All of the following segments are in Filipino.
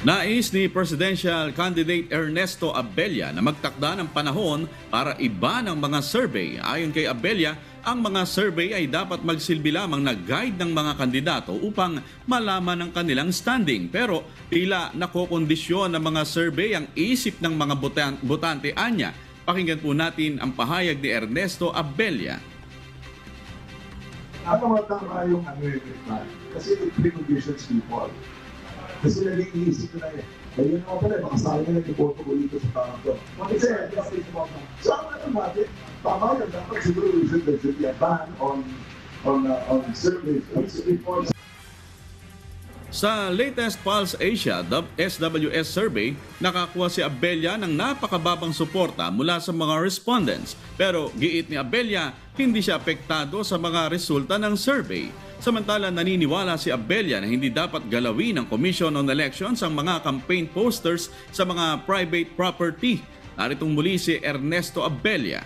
Nais ni Presidential Candidate Ernesto Abella na magtakda ng panahon para iba ng mga survey. Ayon kay Abella, ang mga survey ay dapat magsilbi lamang na guide ng mga kandidato upang malaman ang kanilang standing. Pero tila nakokondisyon ng mga survey ang isip ng mga botante anya. Pakinggan po natin ang pahayag ni Ernesto Abella. Ano tama yung kasi it preconditions people. Kasi nag-iisip ko na yun. Ayun naman pala, makasali na nag-iboto ko dito sa tao ko. Kasi, so ang natin, tama yun, dapat siguro there should be a ban on surveys. Sa latest Pulse Asia SWS survey, nakakuha si Abella ng napakababang suporta mula sa mga respondents. Pero giit ni Abella, hindi siya apektado sa mga resulta ng survey. Samantala, naniniwala si Abella na hindi dapat galawin ng Commission on Elections ang mga campaign posters sa mga private property. Naritong muli si Ernesto Abella.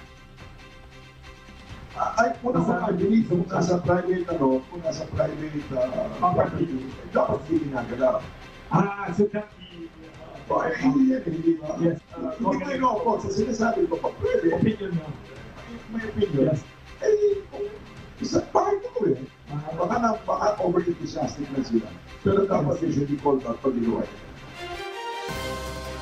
Ay, I believe kung nasa private, kung nasa private property, dapat hindi ginagalaw. So that the Hindi ba? Yes. Hindi ko ikaw po, sa sinasabi ko pa, pwede. opinion mo. May opinion. Yes. Isa party ko eh. Baka over-enthusiastic na sila. Pero dapat they should be called out pag ginawa.